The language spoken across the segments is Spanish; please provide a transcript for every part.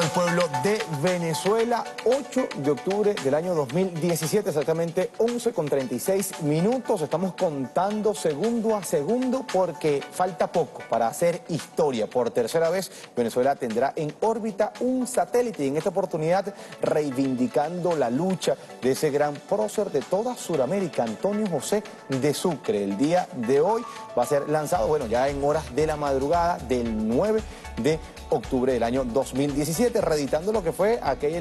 el pueblo de Venezuela, 8 de octubre del año 2017, exactamente 11:36. Estamos contando segundo a segundo porque falta poco para hacer historia. Por tercera vez, Venezuela tendrá en órbita un satélite y en esta oportunidad reivindicando la lucha de ese gran prócer de toda Sudamérica, Antonio José de Sucre. El día de hoy va a ser lanzado, bueno, ya en horas de la madrugada del 9 de octubre del año 2017, reeditando lo que fue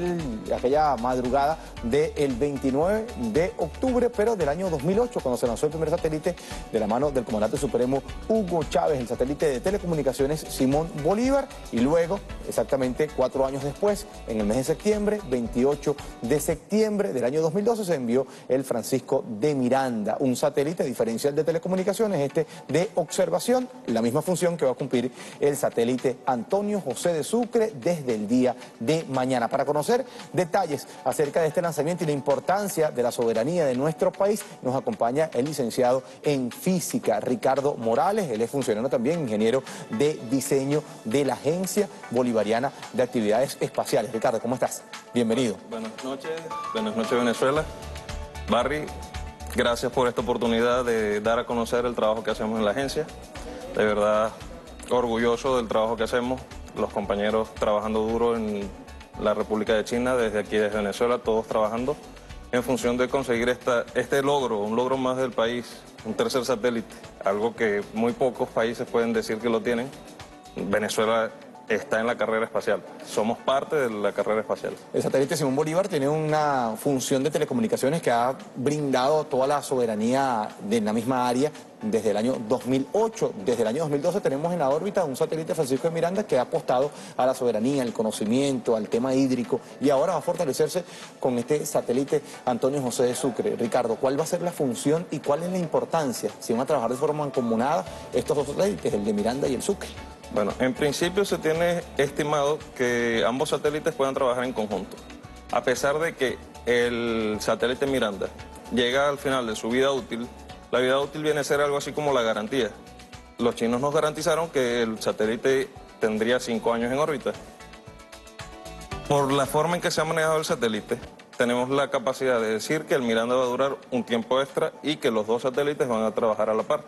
aquella madrugada del 29 de octubre, pero del año 2008, cuando se lanzó el primer satélite de la mano del comandante supremo Hugo Chávez, el satélite de telecomunicaciones Simón Bolívar, y luego, exactamente 4 años después, en el mes de septiembre, 28 de septiembre del año 2012, se envió el Francisco de Miranda, un satélite diferencial de telecomunicaciones, de observación, la misma función que va a cumplir el satélite Antonio José de Sucre desde el día de mañana. Para conocer detalles acerca de este lanzamiento y la importancia de la soberanía de nuestro país, nos acompaña el licenciado en física, Ricardo Morales. Él es funcionario también, ingeniero de diseño de la Agencia Bolivariana de Actividades Espaciales. Ricardo, ¿cómo estás? Bienvenido. Buenas noches Venezuela. Barry, gracias por esta oportunidad de dar a conocer el trabajo que hacemos en la agencia. De verdad, orgulloso del trabajo que hacemos, los compañeros trabajando duro en la República de China, desde aquí, desde Venezuela, todos trabajando en función de conseguir este logro, un logro más del país, un tercer satélite, algo que muy pocos países pueden decir que lo tienen. Venezuela está en la carrera espacial, somos parte de la carrera espacial. El satélite Simón Bolívar tiene una función de telecomunicaciones que ha brindado toda la soberanía de la misma área desde el año 2008. Desde el año 2012 tenemos en la órbita un satélite Francisco de Miranda que ha apostado a la soberanía, al conocimiento, al tema hídrico, y ahora va a fortalecerse con este satélite Antonio José de Sucre. Ricardo, ¿cuál va a ser la función y cuál es la importancia si van a trabajar de forma mancomunada estos dos satélites, el de Miranda y el Sucre? Bueno, en principio se tiene estimado que ambos satélites puedan trabajar en conjunto. A pesar de que el satélite Miranda llega al final de su vida útil, la vida útil viene a ser algo así como la garantía. Los chinos nos garantizaron que el satélite tendría 5 años en órbita. Por la forma en que se ha manejado el satélite, tenemos la capacidad de decir que el Miranda va a durar un tiempo extra y que los dos satélites van a trabajar a la par.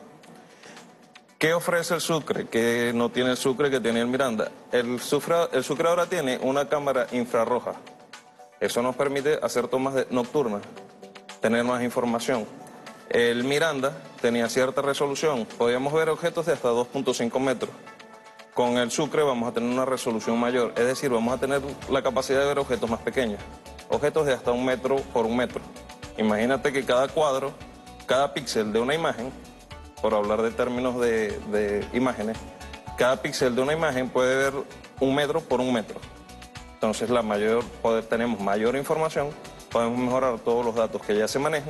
¿Qué ofrece el Sucre? Que no tiene el Sucre, que tiene el Miranda. El Sucre ahora tiene una cámara infrarroja. Eso nos permite hacer tomas nocturnas, tener más información. El Miranda tenía cierta resolución, podíamos ver objetos de hasta 2.5 metros. Con el Sucre vamos a tener una resolución mayor, es decir, vamos a tener la capacidad de ver objetos más pequeños, objetos de hasta 1 metro por 1 metro. Imagínate que cada cuadro, cada píxel de una imagen, por hablar de términos de imágenes, cada píxel de una imagen puede ver 1 metro por 1 metro. Entonces tenemos mayor información, podemos mejorar todos los datos que ya se manejan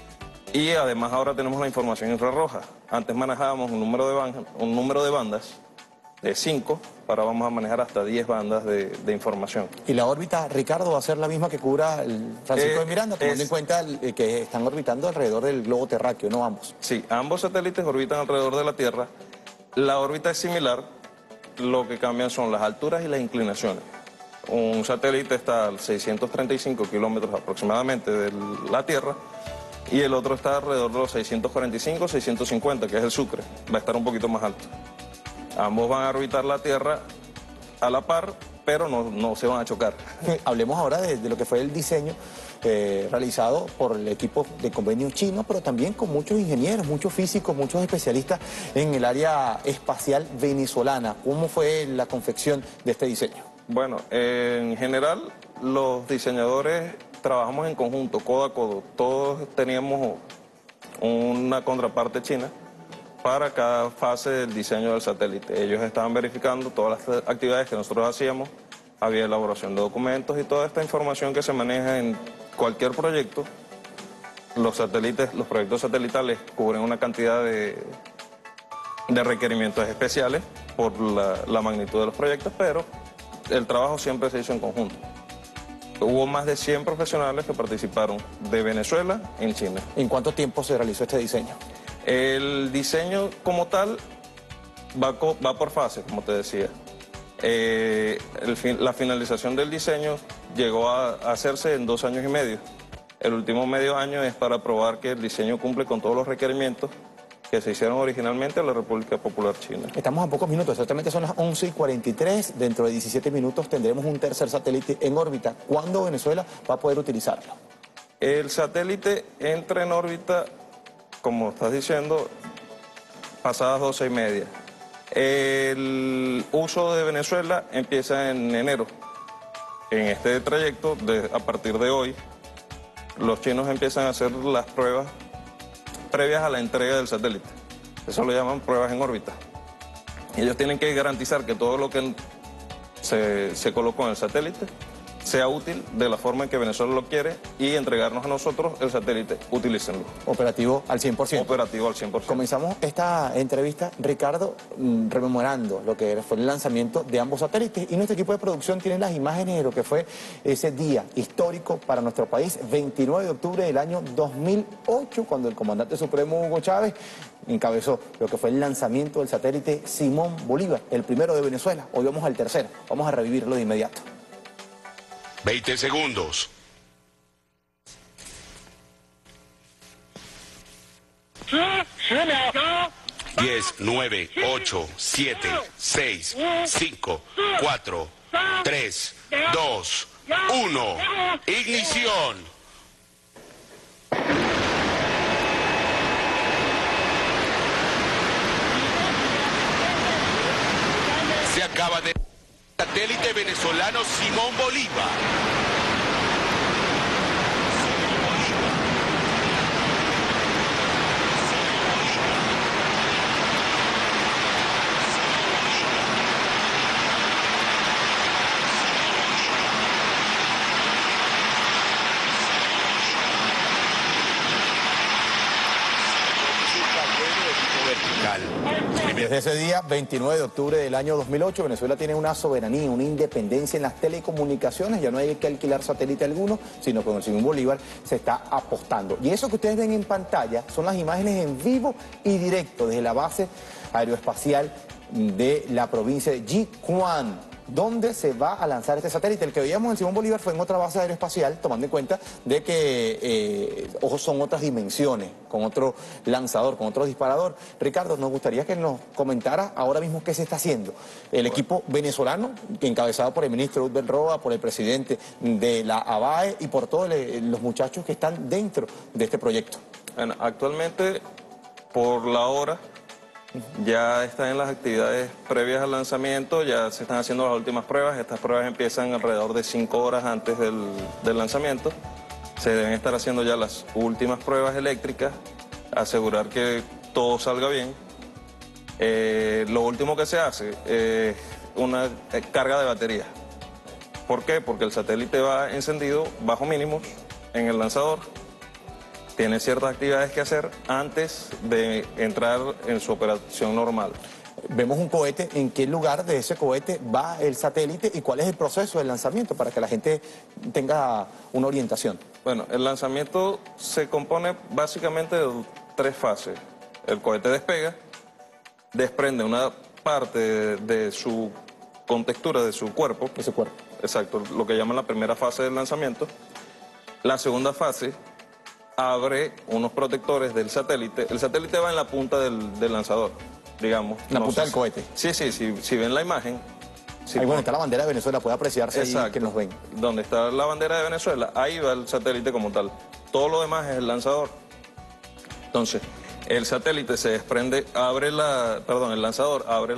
y además ahora tenemos la información infrarroja. Antes manejábamos un número de bandas de 5, ahora vamos a manejar hasta 10 bandas de información. ¿Y la órbita, Ricardo, va a ser la misma que cubra el Francisco de Miranda, teniendo en cuenta que están orbitando alrededor del globo terráqueo, no ambos? Sí, ambos satélites orbitan alrededor de la Tierra. La órbita es similar, lo que cambian son las alturas y las inclinaciones. Un satélite está a 635 kilómetros aproximadamente de la Tierra y el otro está alrededor de los 645, 650, que es el Sucre, va a estar un poquito más alto. Ambos van a orbitar la Tierra a la par, pero no se van a chocar. Hablemos ahora de lo que fue el diseño realizado por el equipo de convenio chino, pero también con muchos ingenieros, muchos físicos, muchos especialistas en el área espacial venezolana. ¿Cómo fue la confección de este diseño? Bueno, en general los diseñadores trabajamos en conjunto, codo a codo. Todos teníamos una contraparte china para cada fase del diseño del satélite. Ellos estaban verificando todas las actividades que nosotros hacíamos, había elaboración de documentos y toda esta información que se maneja en cualquier proyecto. Los proyectos satelitales cubren una cantidad de requerimientos especiales por la magnitud de los proyectos, pero el trabajo siempre se hizo en conjunto. Hubo más de 100 profesionales que participaron de Venezuela en China. ¿En cuánto tiempo se realizó este diseño? El diseño como tal va por fases, como te decía. La finalización del diseño llegó a hacerse en 2 años y medio. El último medio año es para probar que el diseño cumple con todos los requerimientos que se hicieron originalmente en la República Popular China. Estamos a pocos minutos, exactamente son las 11:43. Dentro de 17 minutos tendremos un tercer satélite en órbita. ¿Cuándo Venezuela va a poder utilizarlo? El satélite entra en órbita, como estás diciendo, pasadas 12:30. El uso de Venezuela empieza en enero. En este trayecto, a partir de hoy, los chinos empiezan a hacer las pruebas previas a la entrega del satélite. Eso lo llaman pruebas en órbita. Y ellos tienen que garantizar que todo lo que se colocó en el satélite sea útil de la forma en que Venezuela lo quiere y entregarnos a nosotros el satélite, utilícenlo. Operativo al 100%. Operativo al 100%. Comenzamos esta entrevista, Ricardo, rememorando lo que fue el lanzamiento de ambos satélites, y nuestro equipo de producción tiene las imágenes de lo que fue ese día histórico para nuestro país, 29 de octubre del año 2008, cuando el comandante supremo Hugo Chávez encabezó lo que fue el lanzamiento del satélite Simón Bolívar, el primero de Venezuela. Hoy vamos al tercero, vamos a revivirlo de inmediato. 20 segundos. 10, 9, 8, 7, 6, 5, 4, 3, 2, 1. Ignición. Se acaba de... Satélite venezolano Simón Bolívar. Desde ese día, 29 de octubre del año 2008, Venezuela tiene una soberanía, una independencia en las telecomunicaciones. Ya no hay que alquilar satélite alguno, sino con el Simón Bolívar se está apostando. Y eso que ustedes ven en pantalla son las imágenes en vivo y directo desde la base aeroespacial de la provincia de Jiuquan, donde se va a lanzar este satélite. El que veíamos en Simón Bolívar fue en otra base aeroespacial, tomando en cuenta de que son otras dimensiones, con otro lanzador, con otro disparador. Ricardo, nos gustaría que nos comentara ahora mismo qué se está haciendo. El equipo venezolano, encabezado por el ministro Udbel Roa, por el presidente de la ABAE y por todos los muchachos que están dentro de este proyecto. Bueno, actualmente, por la hora, ya están en las actividades previas al lanzamiento, ya se están haciendo las últimas pruebas. Estas pruebas empiezan alrededor de 5 horas antes del lanzamiento. Se deben estar haciendo ya las últimas pruebas eléctricas, asegurar que todo salga bien. Lo último que se hace es una carga de batería. ¿Por qué? Porque el satélite va encendido bajo mínimos en el lanzador. Tiene ciertas actividades que hacer antes de entrar en su operación normal. Vemos un cohete. ¿En qué lugar de ese cohete va el satélite y cuál es el proceso del lanzamiento para que la gente tenga una orientación? Bueno, el lanzamiento se compone básicamente de 3 fases. El cohete despega, desprende una parte de su contextura, de su cuerpo. De su cuerpo. Exacto, lo que llaman la primera fase del lanzamiento. La segunda fase abre unos protectores del satélite. El satélite va en la punta del lanzador, digamos. La punta del cohete. Sí, si ven la imagen. Ahí donde está la bandera de Venezuela, puede apreciarse. Exacto, ahí que nos ven. Donde está la bandera de Venezuela, ahí va el satélite como tal. Todo lo demás es el lanzador. Entonces, el satélite se desprende, el lanzador abre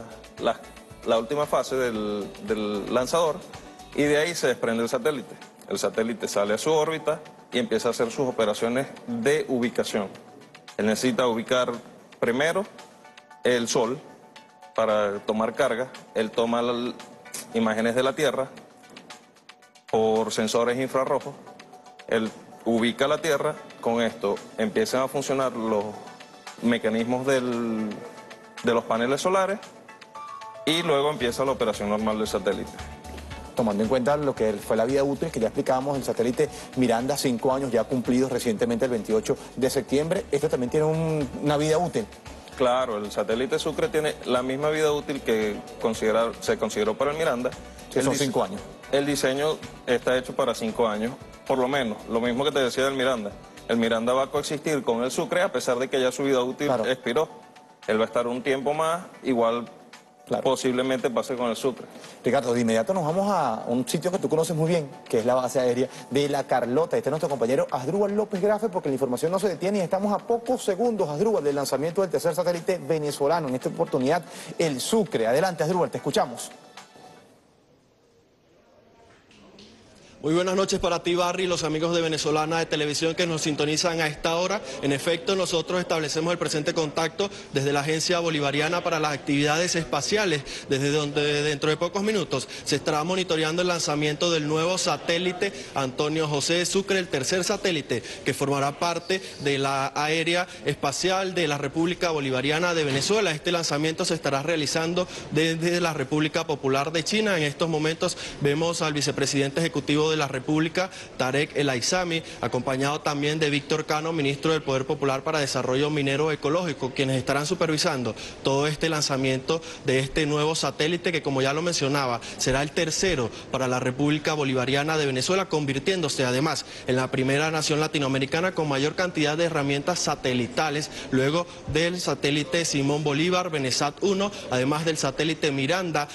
la última fase del lanzador y de ahí se desprende el satélite. El satélite sale a su órbita y empieza a hacer sus operaciones de ubicación. Él necesita ubicar primero el Sol para tomar carga. Él toma las imágenes de la Tierra por sensores infrarrojos. Él ubica la Tierra. Con esto empiezan a funcionar los mecanismos de los paneles solares y luego empieza la operación normal del satélite. Tomando en cuenta lo que fue la vida útil que ya explicábamos, el satélite Miranda, 5 años ya cumplidos recientemente el 28 de septiembre, esto también tiene una vida útil. Claro, el satélite Sucre tiene la misma vida útil que se consideró para el Miranda. Que son 5 años. El diseño está hecho para 5 años, por lo menos. Lo mismo que te decía del Miranda. El Miranda va a coexistir con el Sucre a pesar de que ya su vida útil expiró. Él va a estar un tiempo más, igual posiblemente pase con el Sucre. Ricardo, de inmediato nos vamos a un sitio que tú conoces muy bien, que es la base aérea de La Carlota. Este es nuestro compañero Asdrúbal López Grafe, porque la información no se detiene y estamos a pocos segundos, Asdrúbal, del lanzamiento del tercer satélite venezolano, en esta oportunidad el Sucre. Adelante, Asdrúbal, te escuchamos. Muy buenas noches para ti, Barry, y los amigos de Venezolana de Televisión que nos sintonizan a esta hora. En efecto, nosotros establecemos el presente contacto desde la Agencia Bolivariana para las Actividades Espaciales, desde donde dentro de pocos minutos se estará monitoreando el lanzamiento del nuevo satélite Antonio José Sucre, el tercer satélite que formará parte de la aérea espacial de la República Bolivariana de Venezuela. Este lanzamiento se estará realizando desde la República Popular de China. En estos momentos vemos al vicepresidente ejecutivo de la República, Tarek El Aissami, acompañado también de Víctor Cano, ministro del Poder Popular para Desarrollo Minero Ecológico, quienes estarán supervisando todo este lanzamiento de este nuevo satélite que, como ya lo mencionaba, será el tercero para la República Bolivariana de Venezuela, convirtiéndose además en la primera nación latinoamericana con mayor cantidad de herramientas satelitales, luego del satélite Simón Bolívar, Venesat 1, además del satélite Miranda,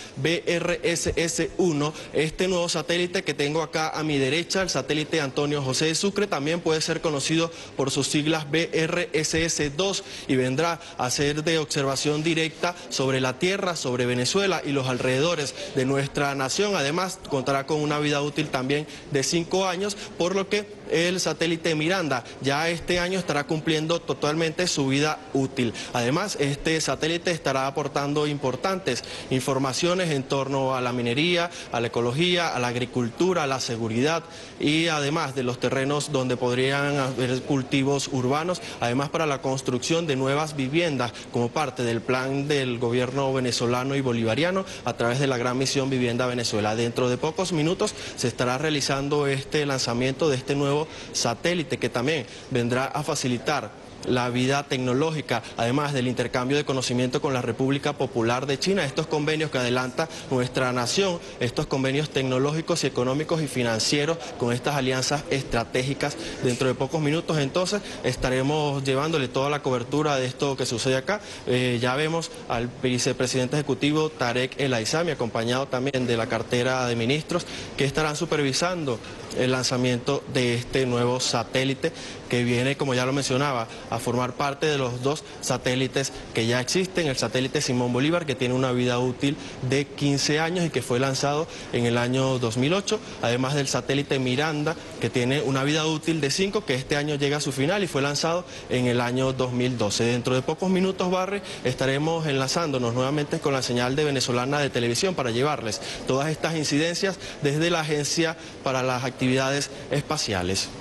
BRSS-1, este nuevo satélite que tengo acá a mi derecha, el satélite Antonio José Sucre, también puede ser conocido por sus siglas BRSS-2 y vendrá a ser de observación directa sobre la Tierra, sobre Venezuela y los alrededores de nuestra nación. Además, contará con una vida útil también de 5 años, por lo que el satélite Miranda ya este año estará cumpliendo totalmente su vida útil. Además, este satélite estará aportando importantes informaciones en torno a la minería, a la ecología, a la agricultura, a la seguridad y además de los terrenos donde podrían haber cultivos urbanos, además para la construcción de nuevas viviendas como parte del plan del gobierno venezolano y bolivariano a través de la Gran Misión Vivienda Venezuela. Dentro de pocos minutos se estará realizando este lanzamiento de este nuevo satélite que también vendrá a facilitar la vida tecnológica, además del intercambio de conocimiento con la República Popular de China, estos convenios que adelanta nuestra nación, estos convenios tecnológicos y económicos y financieros con estas alianzas estratégicas. Dentro de pocos minutos entonces estaremos llevándole toda la cobertura de esto que sucede acá. Ya vemos al vicepresidente ejecutivo Tarek El Aissami, acompañado también de la cartera de ministros, que estarán supervisando el lanzamiento de este nuevo satélite que viene, como ya lo mencionaba, a formar parte de los 2 satélites que ya existen, el satélite Simón Bolívar, que tiene una vida útil de 15 años y que fue lanzado en el año 2008, además del satélite Miranda, que tiene una vida útil de 5, que este año llega a su final y fue lanzado en el año 2012. Dentro de pocos minutos, Barry, estaremos enlazándonos nuevamente con la señal de Venezolana de Televisión para llevarles todas estas incidencias desde la Agencia para las Actividades Espaciales.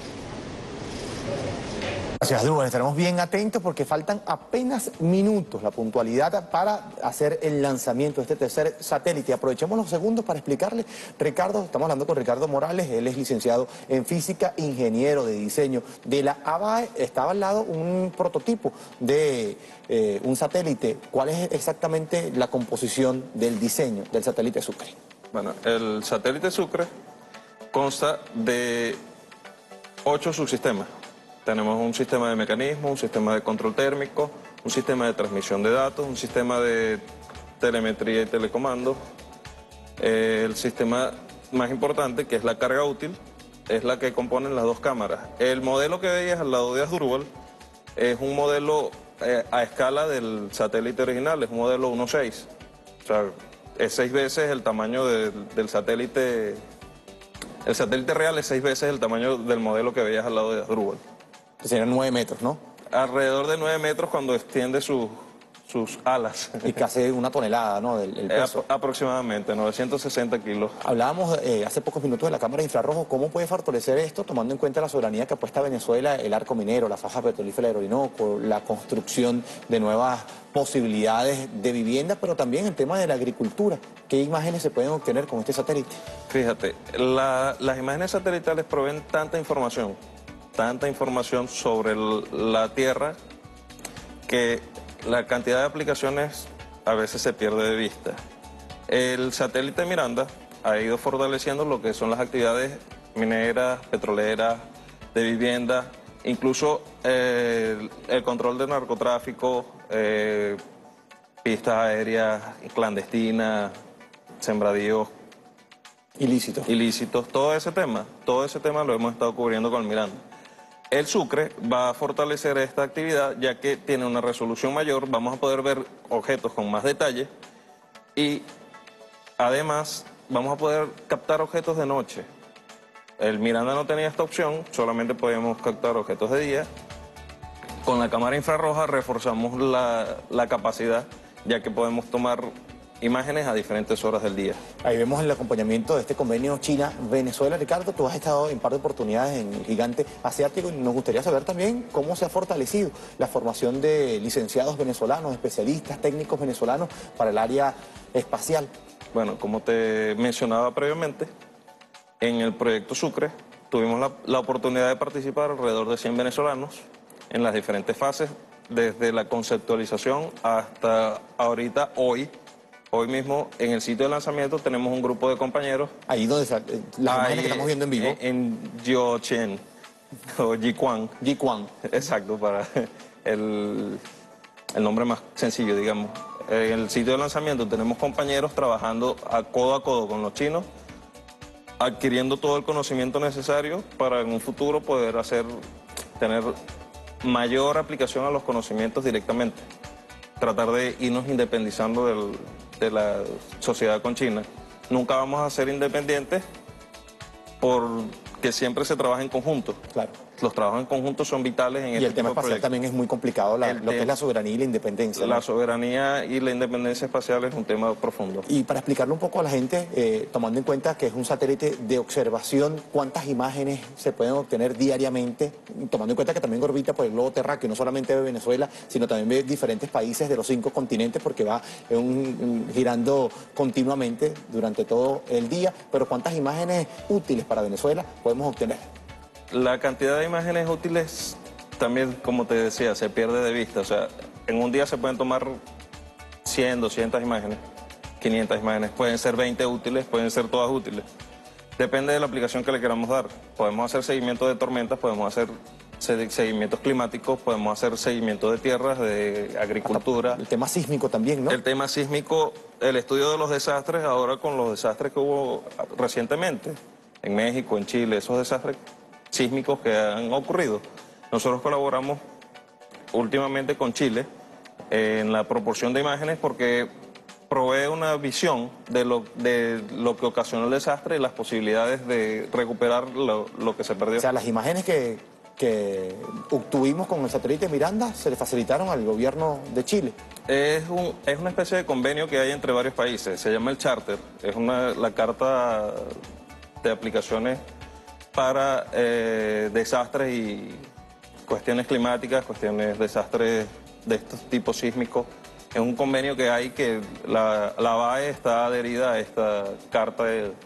Gracias, Asdrúbal. Estaremos bien atentos porque faltan apenas minutos, la puntualidad para hacer el lanzamiento de este tercer satélite. Aprovechemos los segundos para explicarle, Ricardo, estamos hablando con Ricardo Morales, él es licenciado en física, ingeniero de diseño de la ABAE. Estaba al lado un prototipo de un satélite. ¿Cuál es exactamente la composición del diseño del satélite Sucre? Bueno, el satélite Sucre consta de 8 subsistemas. Tenemos un sistema de mecanismo, un sistema de control térmico, un sistema de transmisión de datos, un sistema de telemetría y telecomando. El sistema más importante, que es la carga útil, es la que componen las 2 cámaras. El modelo que veías al lado de Asdrúbal es un modelo a escala del satélite original, es un modelo 1.6. O sea, es 6 veces el tamaño del satélite. El satélite real es 6 veces el tamaño del modelo que veías al lado de Asdrúbal. Serían 9 metros, ¿no? Alrededor de 9 metros cuando extiende sus alas. Y casi 1 tonelada, ¿no? El peso. Aproximadamente, 960 kilos. Hablábamos hace pocos minutos de la cámara de infrarrojo. ¿Cómo puede fortalecer esto, tomando en cuenta la soberanía que apuesta Venezuela, el arco minero, la faja petrolífera del Orinoco, la construcción de nuevas posibilidades de vivienda, pero también el tema de la agricultura? ¿Qué imágenes se pueden obtener con este satélite? Fíjate, las imágenes satelitales proveen tanta información sobre la Tierra, que la cantidad de aplicaciones a veces se pierde de vista. El satélite Miranda ha ido fortaleciendo lo que son las actividades mineras, petroleras, de vivienda, incluso el control de narcotráfico, pistas aéreas clandestinas, sembradíos ilícitos, todo ese tema lo hemos estado cubriendo con el Miranda. El Sucre va a fortalecer esta actividad ya que tiene una resolución mayor, vamos a poder ver objetos con más detalle y además vamos a poder captar objetos de noche. El Miranda no tenía esta opción, solamente podíamos captar objetos de día. Con la cámara infrarroja reforzamos la capacidad ya que podemos tomar imágenes a diferentes horas del día. Ahí vemos el acompañamiento de este convenio China-Venezuela. Ricardo, tú has estado en par de oportunidades en el gigante asiático y nos gustaría saber también cómo se ha fortalecido la formación de licenciados venezolanos, especialistas, técnicos venezolanos para el área espacial. Bueno, como te mencionaba previamente, en el proyecto Sucre tuvimos la oportunidad de participar alrededor de 100 venezolanos en las diferentes fases, desde la conceptualización hasta ahorita, hoy mismo, en el sitio de lanzamiento tenemos un grupo de compañeros. Ahí donde las imágenes que estamos viendo en vivo. En Jiuquan o Jiuquan. Jiuquan. Exacto, para el nombre más sencillo, digamos. En el sitio de lanzamiento tenemos compañeros trabajando a codo con los chinos, adquiriendo todo el conocimiento necesario para en un futuro poder tener mayor aplicación a los conocimientos directamente. Tratar de irnos independizando de la sociedad con China. Nunca vamos a ser independientes porque siempre se trabaja en conjunto. Claro. Los trabajos en conjunto son vitales en y el tema espacial también es muy complicado, lo que es la soberanía y la independencia. La soberanía y la independencia espacial es un tema profundo. Y para explicarlo un poco a la gente, tomando en cuenta que es un satélite de observación, ¿cuántas imágenes se pueden obtener diariamente? Tomando en cuenta que también orbita por el globo terráqueo, no solamente ve Venezuela, sino también ve diferentes países de los 5 continentes, porque va girando continuamente durante todo el día. Pero ¿cuántas imágenes útiles para Venezuela podemos obtener? La cantidad de imágenes útiles también, como te decía, se pierde de vista. O sea, en un día se pueden tomar 100, 200 imágenes, 500 imágenes. Pueden ser 20 útiles, pueden ser todas útiles. Depende de la aplicación que le queramos dar. Podemos hacer seguimiento de tormentas, podemos hacer seguimientos climáticos, podemos hacer seguimiento de tierras, de agricultura. El tema sísmico también, ¿no? El tema sísmico, el estudio de los desastres, ahora con los desastres que hubo recientemente en México, en Chile, esos desastres sísmicos que han ocurrido. Nosotros colaboramos últimamente con Chile en la proporción de imágenes porque provee una visión de lo que ocasionó el desastre y las posibilidades de recuperar lo que se perdió. O sea, las imágenes que obtuvimos con el satélite Miranda se le facilitaron al gobierno de Chile. Es una especie de convenio que hay entre varios países, se llama el Charter, es la carta de aplicaciones para desastres y cuestiones climáticas, desastres de estos tipos sísmicos. Es un convenio que hay que la BAE está adherida a esta carta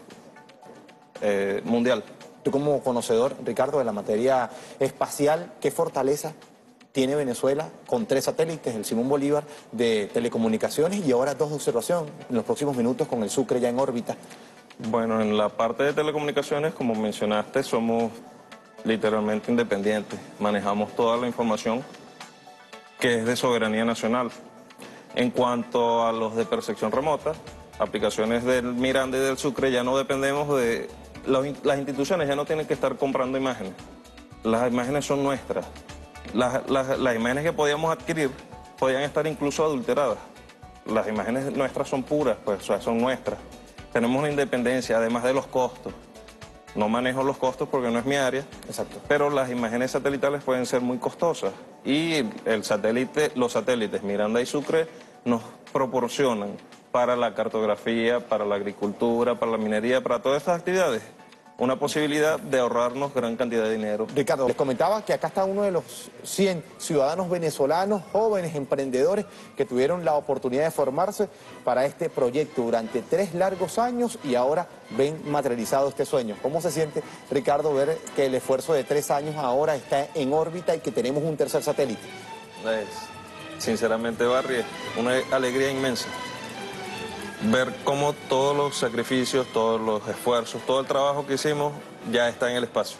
mundial. Tú como conocedor, Ricardo, de la materia espacial, ¿qué fortaleza tiene Venezuela con 3 satélites, el Simón Bolívar de telecomunicaciones y ahora 2 de observación en los próximos minutos con el Sucre ya en órbita? Bueno, en la parte de telecomunicaciones, como mencionaste, somos literalmente independientes. Manejamos toda la información que es de soberanía nacional. En cuanto a los de percepción remota, aplicaciones del Miranda y del Sucre, ya no dependemos de... Las instituciones ya no tienen que estar comprando imágenes. Las imágenes son nuestras. Las imágenes que podíamos adquirir podían estar incluso adulteradas. Las imágenes nuestras son puras, pues, o sea, son nuestras. Tenemos una independencia, además de los costos. No manejo los costos porque no es mi área. Exacto. Pero las imágenes satelitales pueden ser muy costosas. Y los satélites Miranda y Sucre nos proporcionan para la cartografía, para la agricultura, para la minería, para todas estas actividades, una posibilidad de ahorrarnos gran cantidad de dinero. Ricardo, les comentaba que acá está uno de los 100 ciudadanos venezolanos, jóvenes emprendedores que tuvieron la oportunidad de formarse para este proyecto durante 3 largos años y ahora ven materializado este sueño. ¿Cómo se siente, Ricardo, ver que el esfuerzo de 3 años ahora está en órbita y que tenemos un tercer satélite? sinceramente, Barry, es una alegría inmensa ver cómo todos los sacrificios, todos los esfuerzos, todo el trabajo que hicimos ya está en el espacio.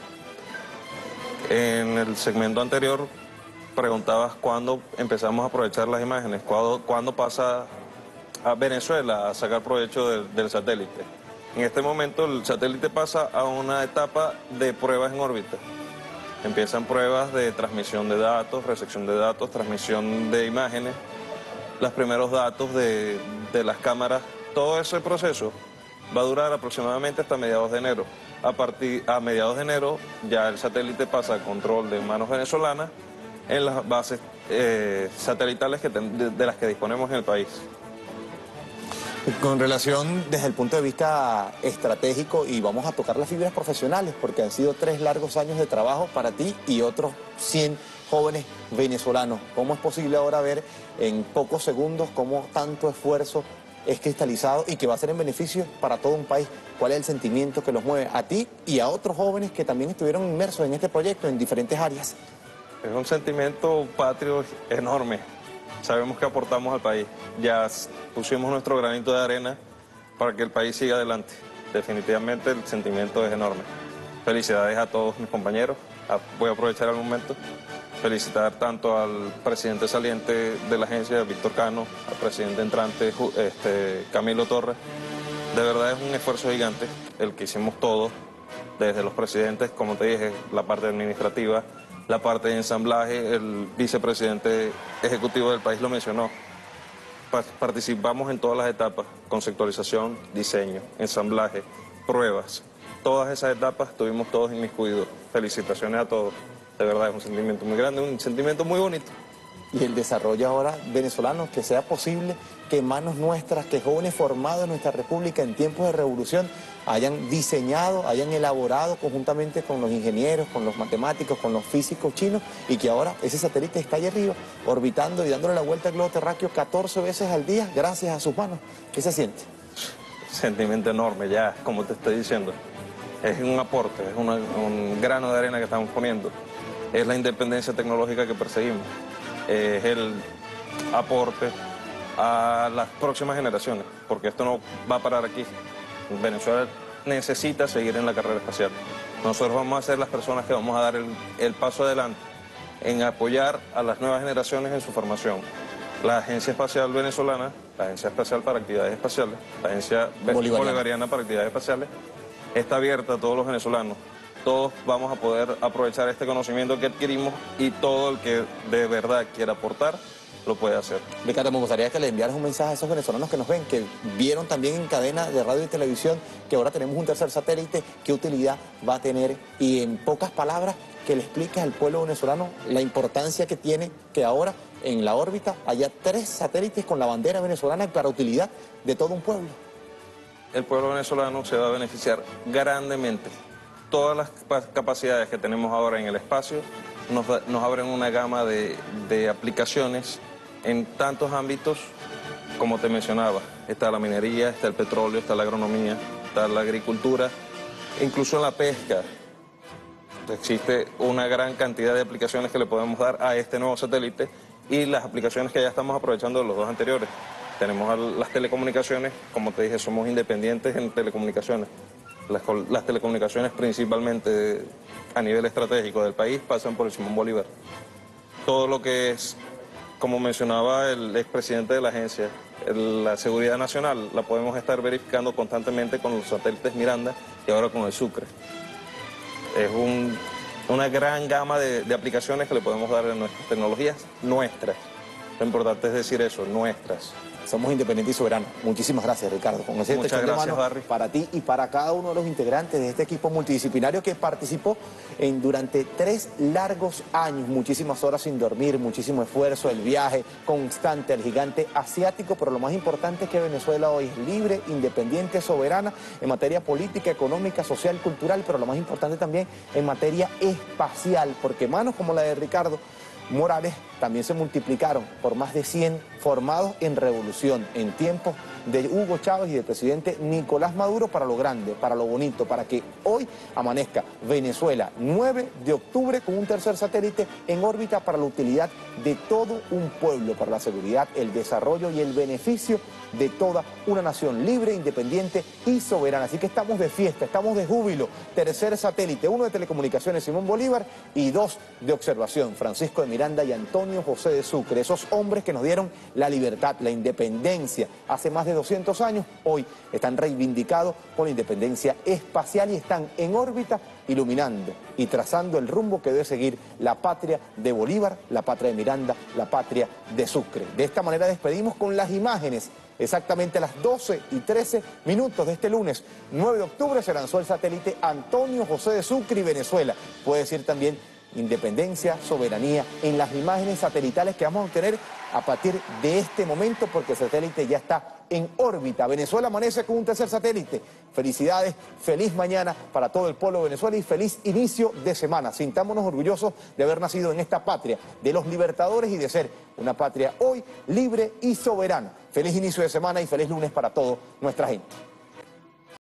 En el segmento anterior preguntabas cuándo empezamos a aprovechar las imágenes, cuándo pasa a Venezuela a sacar provecho del satélite. En este momento el satélite pasa a una etapa de pruebas en órbita. Empiezan pruebas de transmisión de datos, recepción de datos, transmisión de imágenes, los primeros datos de las cámaras. Todo ese proceso va a durar aproximadamente hasta mediados de enero. A mediados de enero ya el satélite pasa a control de manos venezolanas en las bases satelitales de las que disponemos en el país. Con relación desde el punto de vista estratégico, y vamos a tocar las fibras profesionales, porque han sido 3 largos años de trabajo para ti y otros 100 jóvenes venezolanos. ¿Cómo es posible ahora ver en pocos segundos cómo tanto esfuerzo es cristalizado y que va a ser en beneficio para todo un país? ¿Cuál es el sentimiento que los mueve a ti y a otros jóvenes que también estuvieron inmersos en este proyecto en diferentes áreas? Es un sentimiento patrio enorme. Sabemos que aportamos al país. Ya pusimos nuestro granito de arena para que el país siga adelante. Definitivamente el sentimiento es enorme. Felicidades a todos mis compañeros. Voy a aprovechar el momento. Felicitar tanto al presidente saliente de la agencia, Víctor Cano, al presidente entrante, Camilo Torres. De verdad es un esfuerzo gigante el que hicimos todos, desde los presidentes, como te dije, la parte administrativa, la parte de ensamblaje. El vicepresidente ejecutivo del país lo mencionó. Participamos en todas las etapas: conceptualización, diseño, ensamblaje, pruebas. Todas esas etapas estuvimos todos inmiscuidos. Felicitaciones a todos. De verdad es un sentimiento muy grande, un sentimiento muy bonito. Y el desarrollo ahora venezolano, que sea posible que manos nuestras, que jóvenes formados en nuestra república en tiempos de revolución hayan diseñado, hayan elaborado conjuntamente con los ingenieros, con los matemáticos, con los físicos chinos, y que ahora ese satélite está ahí arriba, orbitando y dándole la vuelta al globo terráqueo 14 veces al día gracias a sus manos. ¿Qué se siente? Sentimiento enorme, ya, como te estoy diciendo. Es un aporte, es un grano de arena que estamos poniendo. Es la independencia tecnológica que perseguimos. Es el aporte a las próximas generaciones, porque esto no va a parar aquí. Venezuela necesita seguir en la carrera espacial. Nosotros vamos a ser las personas que vamos a dar el paso adelante en apoyar a las nuevas generaciones en su formación. La Agencia Espacial Venezolana, la Agencia Espacial para Actividades Espaciales, la Agencia Bolivariana para Actividades Espaciales, está abierta a todos los venezolanos. Todos vamos a poder aprovechar este conocimiento que adquirimos, y todo el que de verdad quiera aportar lo puede hacer. Ricardo, me gustaría que le enviaras un mensaje a esos venezolanos que nos ven, que vieron también en cadena de radio y televisión que ahora tenemos un tercer satélite, qué utilidad va a tener, y en pocas palabras que le expliques al pueblo venezolano la importancia que tiene que ahora en la órbita haya 3 satélites con la bandera venezolana para utilidad de todo un pueblo. El pueblo venezolano se va a beneficiar grandemente. Todas las capacidades que tenemos ahora en el espacio nos abren una gama de aplicaciones en tantos ámbitos, como te mencionaba. Está la minería, está el petróleo, está la agronomía, está la agricultura, incluso en la pesca. Existe una gran cantidad de aplicaciones que le podemos dar a este nuevo satélite, y las aplicaciones que ya estamos aprovechando de los 2 anteriores. Tenemos las telecomunicaciones, como te dije, somos independientes en telecomunicaciones. Las telecomunicaciones principalmente a nivel estratégico del país pasan por el Simón Bolívar. Todo lo que es, como mencionaba el expresidente de la agencia, la seguridad nacional la podemos estar verificando constantemente con los satélites Miranda y ahora con el Sucre. Es una gran gama de aplicaciones que le podemos dar a nuestras tecnologías nuestras. Lo importante es decir eso, nuestras. Somos independientes y soberanos. Muchísimas gracias, Ricardo. Con ese Muchas gracias, Barry. Para ti y para cada uno de los integrantes de este equipo multidisciplinario que participó durante 3 largos años, muchísimas horas sin dormir, muchísimo esfuerzo, el viaje constante al gigante asiático, pero lo más importante es que Venezuela hoy es libre, independiente, soberana en materia política, económica, social, cultural, pero lo más importante también en materia espacial, porque manos como la de Ricardo Morales también se multiplicaron por más de 100 formados en revolución, en tiempos de Hugo Chávez y del presidente Nicolás Maduro, para lo grande, para lo bonito, para que hoy amanezca Venezuela 9 de octubre con un tercer satélite en órbita para la utilidad de todo un pueblo, para la seguridad, el desarrollo y el beneficio de toda una nación libre, independiente y soberana. Así que estamos de fiesta, estamos de júbilo. Tercer satélite, 1 de telecomunicaciones Simón Bolívar y 2 de observación, Francisco de Miranda y Antonio José de Sucre. Esos hombres que nos dieron la libertad, la independencia hace más de 200 años, hoy están reivindicados con la independencia espacial y están en órbita iluminando y trazando el rumbo que debe seguir la patria de Bolívar, la patria de Miranda, la patria de Sucre. De esta manera despedimos con las imágenes. Exactamente a las 12:13 de este lunes 9 de octubre se lanzó el satélite Antonio José de Sucre y Venezuela. Puede decir también independencia, soberanía en las imágenes satelitales que vamos a obtener a partir de este momento, porque el satélite ya está en órbita. Venezuela amanece con un tercer satélite. Felicidades, feliz mañana para todo el pueblo de Venezuela y feliz inicio de semana. Sintámonos orgullosos de haber nacido en esta patria de los libertadores y de ser una patria hoy libre y soberana. Feliz inicio de semana y feliz lunes para toda nuestra gente.